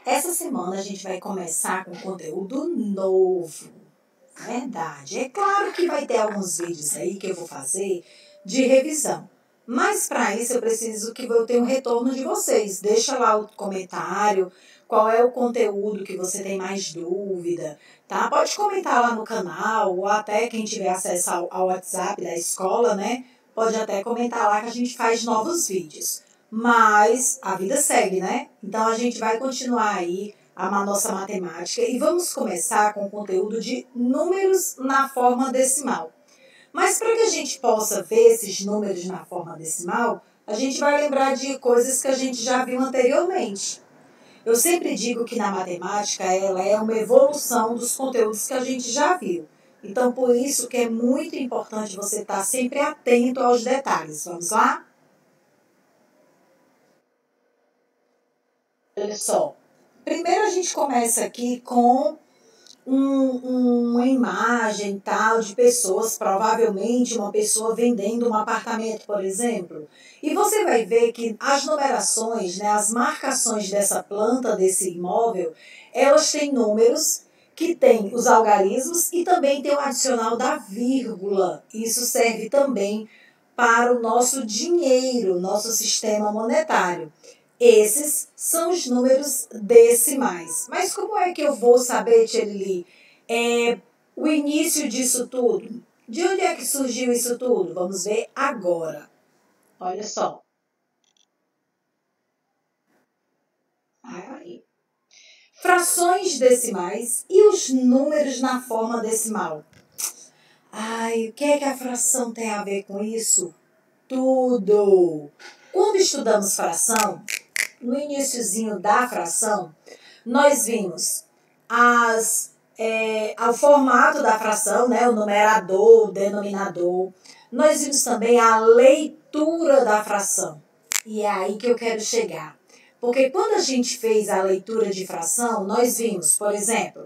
Essa semana a gente vai começar com conteúdo novo. Verdade. É claro que vai ter alguns vídeos aí que eu vou fazer de revisão. Mas para isso eu preciso que eu tenha um retorno de vocês. Deixa lá o comentário, qual é o conteúdo que você tem mais dúvida, tá? Pode comentar lá no canal, ou até quem tiver acesso ao WhatsApp da escola, né? Pode até comentar lá que a gente faz novos vídeos. Mas a vida segue, né? Então a gente vai continuar aí a nossa matemática e vamos começar com o conteúdo de números na forma decimal. Mas para que a gente possa ver esses números na forma decimal, a gente vai lembrar de coisas que a gente já viu anteriormente. Eu sempre digo que na matemática ela é uma evolução dos conteúdos que a gente já viu. Então, por isso que é muito importante você estar sempre atento aos detalhes. Vamos lá? Olha só. Primeiro a gente começa aqui com uma imagem tal de pessoas, provavelmente uma pessoa vendendo um apartamento, por exemplo. E você vai ver que as numerações, né, as marcações dessa planta, desse imóvel, elas têm números que têm os algarismos e também tem o adicional da vírgula. Isso serve também para o nosso dinheiro, nosso sistema monetário. Esses são os números decimais. Mas como é que eu vou saber, Tcheli, o início disso tudo? De onde é que surgiu isso tudo? Vamos ver agora. Olha só. Aí. Frações decimais e os números na forma decimal. Ai, o que é que a fração tem a ver com isso? Tudo! Quando estudamos fração, no iniciozinho da fração, nós vimos o formato da fração, né, o numerador, o denominador. Nós vimos também a leitura da fração. E é aí que eu quero chegar. Porque quando a gente fez a leitura de fração, nós vimos, por exemplo,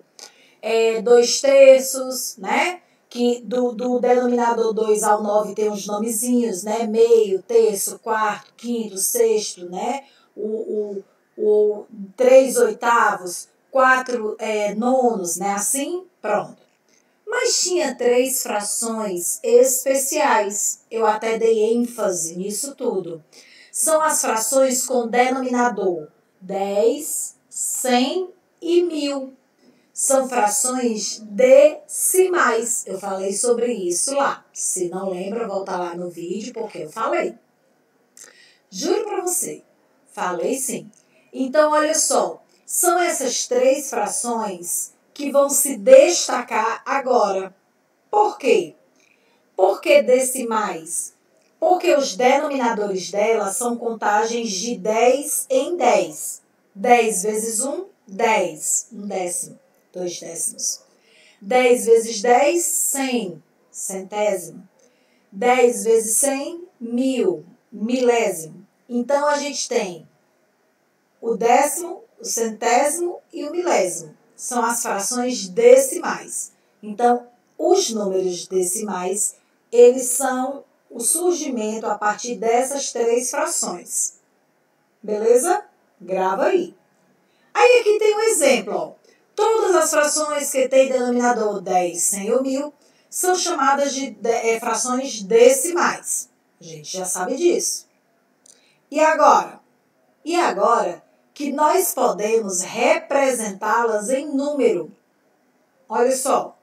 2/3, né? Que do denominador 2 ao 9 tem uns nomezinhos, né? Meio, terço, quarto, quinto, sexto, né? O 3/8, 4 nonos, né? Assim, pronto. Mas tinha 3 frações especiais. Eu até dei ênfase nisso tudo. São as frações com denominador 10, 100 e 1000. São frações decimais. Eu falei sobre isso lá. Se não lembra, volta lá no vídeo, porque eu falei. Juro para você. Falei sim. Então, olha só. São essas 3 frações que vão se destacar agora. Por quê? Por que decimais? Porque os denominadores delas são contagens de 10 em 10. 10 vezes 1, 10. 1 décimo. 2 décimos. 10 vezes 10, 100. Centésimo. 10 vezes 100, 1000. Milésimo. Então, a gente tem o décimo, o centésimo e o milésimo. São as frações decimais. Então, os números decimais, eles são o surgimento a partir dessas 3 frações. Beleza? Grava aí. Aí aqui tem um exemplo, ó. Todas as frações que têm denominador 10, 100 ou 1000 são chamadas de frações decimais. A gente já sabe disso. E agora? E agora que nós podemos representá-las em número. Olha só.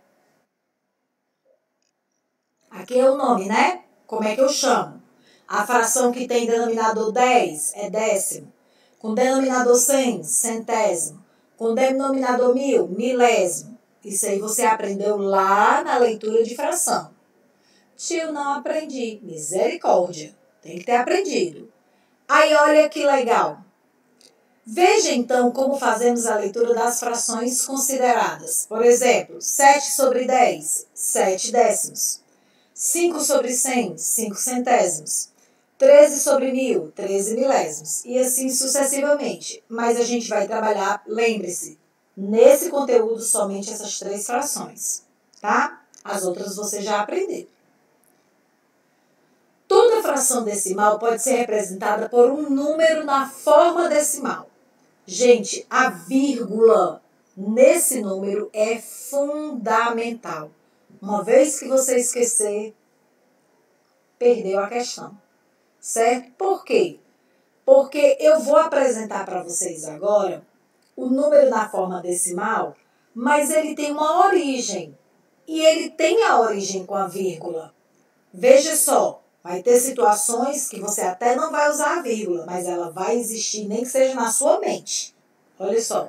Aqui é o nome, né? Como é que eu chamo? A fração que tem denominador 10 é décimo. Com denominador 100, centésimo. Com denominador 1000, milésimo. Isso aí você aprendeu lá na leitura de fração. Tio, não aprendi. Misericórdia. Tem que ter aprendido. Aí, olha que legal. Veja, então, como fazemos a leitura das frações consideradas. Por exemplo, 7 sobre 10, 7 décimos. 5 sobre 100, 5 centésimos. 13 sobre 1000, 13 milésimos. E assim sucessivamente. Mas a gente vai trabalhar, lembre-se, nesse conteúdo somente essas 3 frações. Tá? As outras você já aprendeu. Toda fração decimal pode ser representada por um número na forma decimal. Gente, a vírgula nesse número é fundamental. Uma vez que você esquecer, perdeu a questão, certo? Por quê? Porque eu vou apresentar para vocês agora o número na forma decimal, mas ele tem uma origem. E ele tem a origem com a vírgula. Veja só, vai ter situações que você até não vai usar a vírgula, mas ela vai existir, nem que seja na sua mente. Olha só.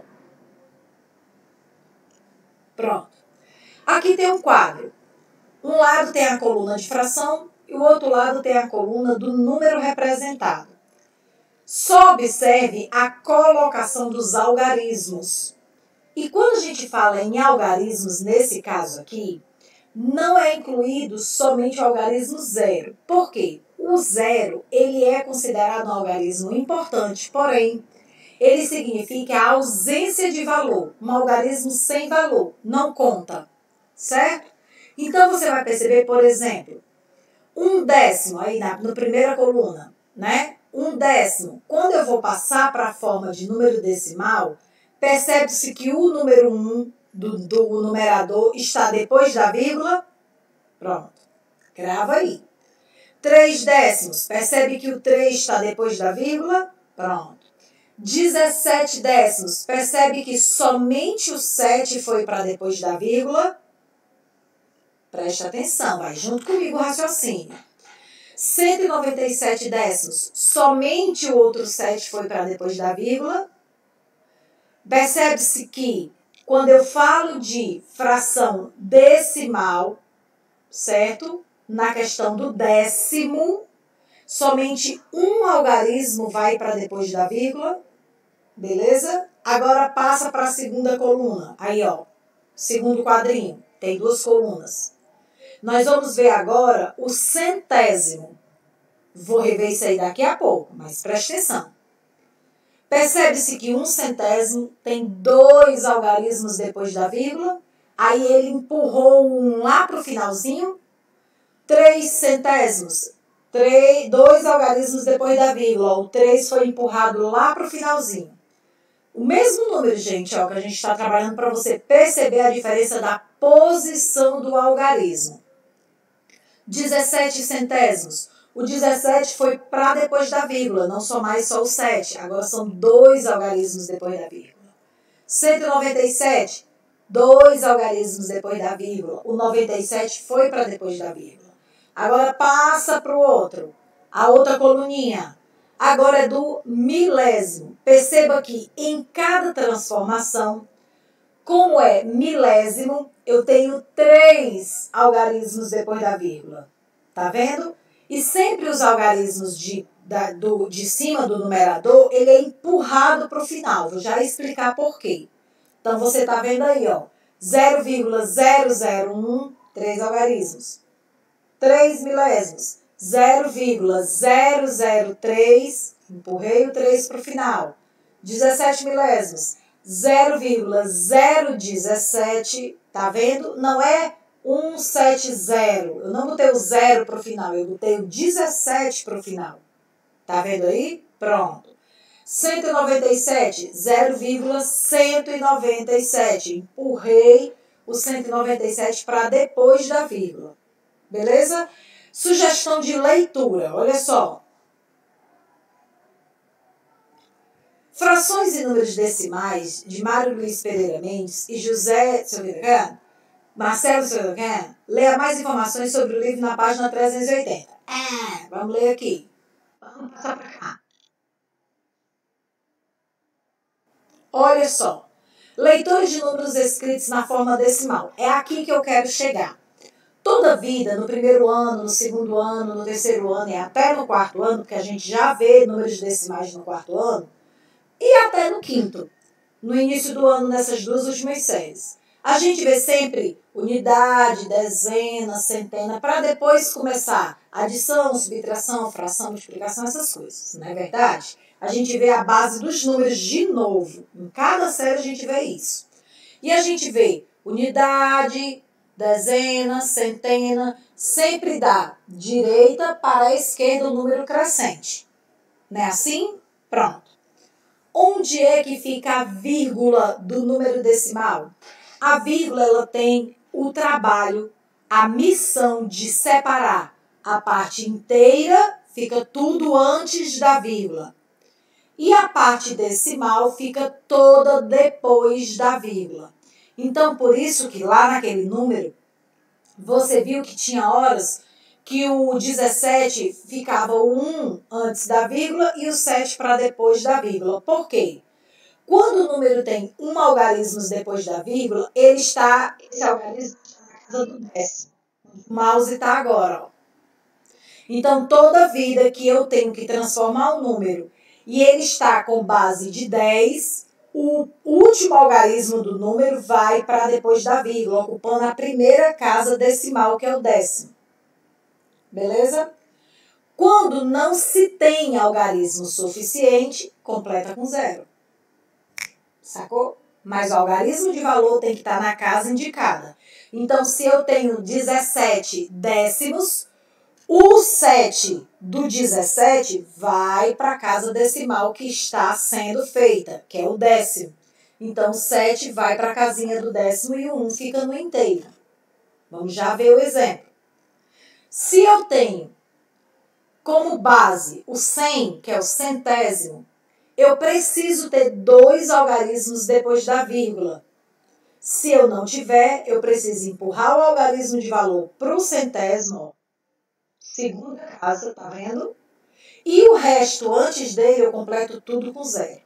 Pronto. Aqui tem um quadro. Um lado tem a coluna de fração e o outro lado tem a coluna do número representado. Só observe a colocação dos algarismos. E quando a gente fala em algarismos, nesse caso aqui, não é incluído somente o algarismo zero. Por quê? O zero, ele é considerado um algarismo importante, porém, ele significa a ausência de valor. Um algarismo sem valor, não conta, certo? Então, você vai perceber, por exemplo, 1/10, aí na primeira coluna, né? 1/10. Quando eu vou passar para a forma de número decimal, percebe-se que o número 1 do numerador está depois da vírgula. Pronto. Grava aí. 3/10. Percebe que o 3 está depois da vírgula? Pronto. 17/10. Percebe que somente o 7 foi para depois da vírgula? Preste atenção, vai junto comigo o raciocínio. 197/10. Somente o outro 7 foi para depois da vírgula? Percebe-se que quando eu falo de fração decimal, certo? Na questão do décimo, somente um algarismo vai para depois da vírgula, beleza? Agora passa para a segunda coluna. Aí, ó, segundo quadrinho, tem 2 colunas. Nós vamos ver agora o centésimo. Vou rever isso aí daqui a pouco, mas preste atenção. Percebe-se que 1/100 tem 2 algarismos depois da vírgula, aí ele empurrou um lá para o finalzinho. 3/100, 2 algarismos depois da vírgula, o 3 foi empurrado lá para o finalzinho. O mesmo número, gente, ó, que a gente está trabalhando para você perceber a diferença da posição do algarismo. 17/100. O 17 foi para depois da vírgula, não só mais só o 7. Agora são 2 algarismos depois da vírgula. 197, 2 algarismos depois da vírgula. O 97 foi para depois da vírgula. Agora passa para o outro. A outra coluninha. Agora é do milésimo. Perceba que em cada transformação, como é milésimo, eu tenho 3 algarismos depois da vírgula. Tá vendo? E sempre os algarismos de cima do numerador, ele é empurrado para o final. Vou já explicar por quê. Então, você está vendo aí, ó, 0,001, 3 algarismos. 3 milésimos. 0,003, empurrei o 3 para o final. 17 milésimos. 0,017, tá vendo? Não é 170. Eu não botei o 0 para o final, eu botei o 17 para o final. Tá vendo aí? Pronto. 197, 0,197. Empurrei o 197 para depois da vírgula. Beleza? Sugestão de leitura, olha só. Frações e números decimais, de Mário Luiz Pereira Mendes e Marcelo Silveira, leia mais informações sobre o livro na página 380. Vamos ler aqui. Vamos passar para cá. Olha só. Leitores de números escritos na forma decimal. É aqui que eu quero chegar. Toda vida, no primeiro ano, no segundo ano, no terceiro ano e até no quarto ano, porque a gente já vê números decimais no quarto ano, e até no quinto, no início do ano, nessas 2 últimas séries. A gente vê sempre unidade, dezena, centena, para depois começar adição, subtração, fração, multiplicação, essas coisas, não é verdade? A gente vê a base dos números de novo. Em cada série a gente vê isso. E a gente vê unidade, dezena, centena, sempre da direita para a esquerda o número crescente. Não é assim? Pronto. Onde é que fica a vírgula do número decimal? A vírgula ela tem o trabalho, a missão de separar a parte inteira, fica tudo antes da vírgula. E a parte decimal fica toda depois da vírgula. Então, por isso que lá naquele número, você viu que tinha horas que o 17 ficava o 1 antes da vírgula e o 7 para depois da vírgula. Por quê? Quando o número tem algarismos depois da vírgula, esse algarismo está na casa do décimo. O mouse está agora. Ó. Então, toda vida que eu tenho que transformar um número e ele está com base de 10, o último algarismo do número vai para depois da vírgula, ocupando a primeira casa decimal, que é o décimo. Beleza? Quando não se tem algarismo suficiente, completa com 0. Sacou? Mas o algarismo de valor tem que estar na casa indicada. Então, se eu tenho 17 décimos, o 7 do 17 vai para a casa decimal que está sendo feita, que é o décimo. Então, 7 vai para a casinha do décimo e o 1 fica no inteiro. Vamos já ver o exemplo. Se eu tenho como base o 100, que é o centésimo, eu preciso ter 2 algarismos depois da vírgula. Se eu não tiver, eu preciso empurrar o algarismo de valor para o centésimo, segunda casa, tá vendo? E o resto, antes dele, eu completo tudo com 0.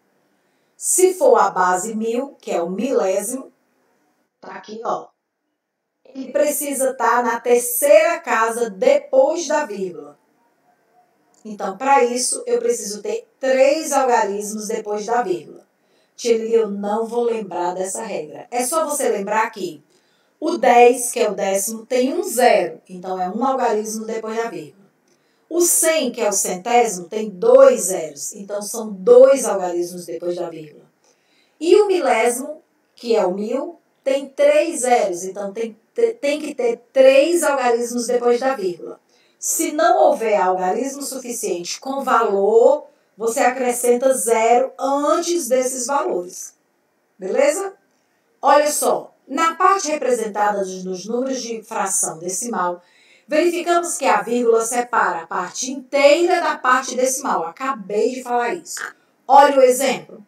Se for a base 1000, que é o milésimo, tá aqui, ó. Ele precisa estar na terceira casa depois da vírgula. Então, para isso, eu preciso ter 3 algarismos depois da vírgula. Tia, eu não vou lembrar dessa regra. É só você lembrar que o 10, que é o décimo, tem um 0. Então, é um algarismo depois da vírgula. O 100, que é o centésimo, tem 2 zeros. Então, são 2 algarismos depois da vírgula. E o milésimo, que é o 1000, tem 3 zeros. Então, tem que ter 3 algarismos depois da vírgula. Se não houver algarismo suficiente com valor, você acrescenta 0 antes desses valores. Beleza? Olha só, na parte representada nos números de fração decimal, verificamos que a vírgula separa a parte inteira da parte decimal. Acabei de falar isso. Olha o exemplo.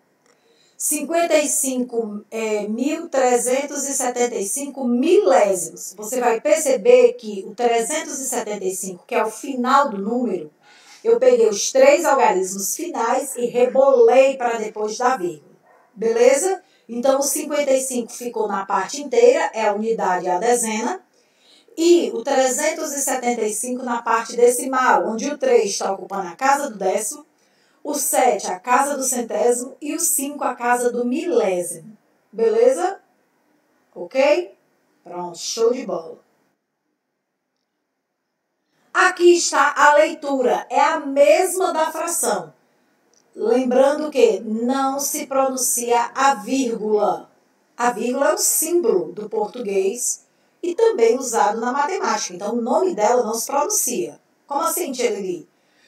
55.375 milésimos. Você vai perceber que o 375, que é o final do número, eu peguei os 3 algarismos finais e rebolei para depois da vírgula. Beleza? Então, o 55 ficou na parte inteira, é a unidade e a dezena. E o 375 na parte decimal, onde o 3 está ocupando a casa do décimo, o 7 a casa do centésimo e o 5 a casa do milésimo. Beleza? Ok? Pronto, show de bola. Aqui está a leitura, é a mesma da fração. Lembrando que não se pronuncia a vírgula. A vírgula é o símbolo do português e também usado na matemática. Então, o nome dela não se pronuncia. Como assim, Tia Lili?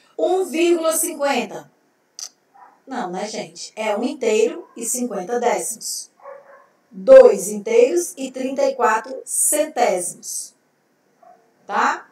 1,50. Não, né, gente? É 1 inteiro e 50 décimos. 2 inteiros e 34 centésimos. Tá?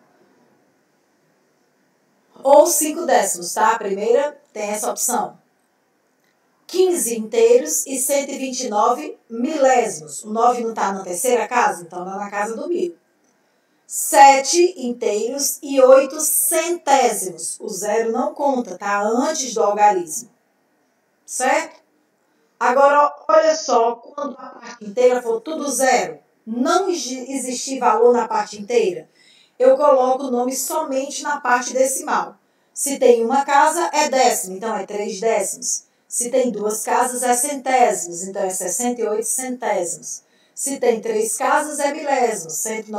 Ou 5 décimos, tá? A primeira tem essa opção. 15 inteiros e 129 milésimos. O 9 não está na terceira casa? Então, está na casa do 1000. 7 inteiros e 8 centésimos. O 0 não conta, tá? Antes do algarismo. Certo? Agora, olha só, quando a parte inteira for tudo 0, não existir valor na parte inteira, eu coloco o nome somente na parte decimal. Se tem uma casa, é décimo, então é 3 décimos. Se tem 2 casas, é centésimos, então é 68 centésimos. Se tem 3 casas, é milésimos,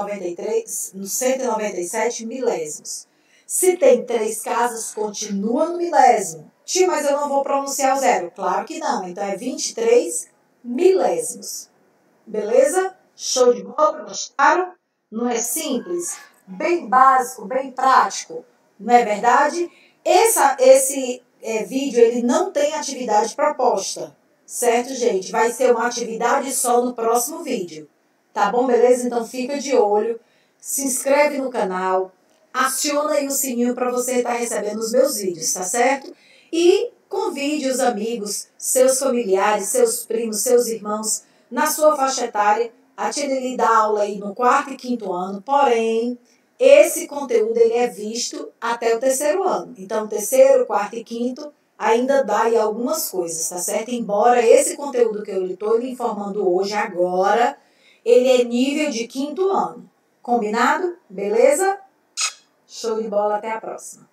197 milésimos. Se tem 3 casas, continua no milésimo. Tia, mas eu não vou pronunciar o 0. Claro que não, então é 23 milésimos. Beleza? Show de bola, gostaram? Não é simples? Bem básico, bem prático, não é verdade? vídeo, ele não tem atividade proposta, certo, gente? Vai ser uma atividade só no próximo vídeo, tá bom? Beleza? Então fica de olho, se inscreve no canal, aciona aí o sininho para você estar recebendo os meus vídeos, tá certo? E convide os amigos, seus familiares, seus primos, seus irmãos, na sua faixa etária, a Tireli dá aula aí no 4º e 5º ano, porém, esse conteúdo ele é visto até o 3º ano. Então, 3º, 4º e 5º ainda dá aí algumas coisas, tá certo? Embora esse conteúdo que eu estou lhe informando hoje, agora, ele é nível de 5º ano. Combinado? Beleza? Show de bola, até a próxima.